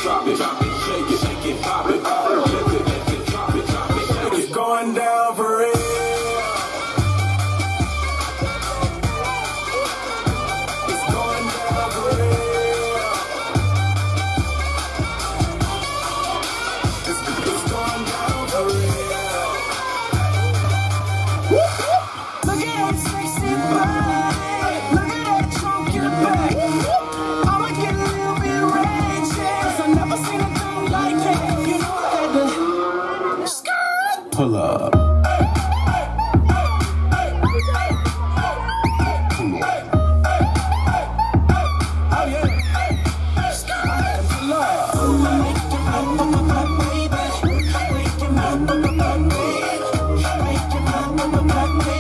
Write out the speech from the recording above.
drop it, shake it, pop it, lift it, drop it, shake it. It's going down for real. It's going down for real. It's going down for real. Look at that sexy body. Look at that trunk in the back. I'ma get a little bit ratchet, 'cause I never seen a thing like that. You know I had to skirt. Pull up. Make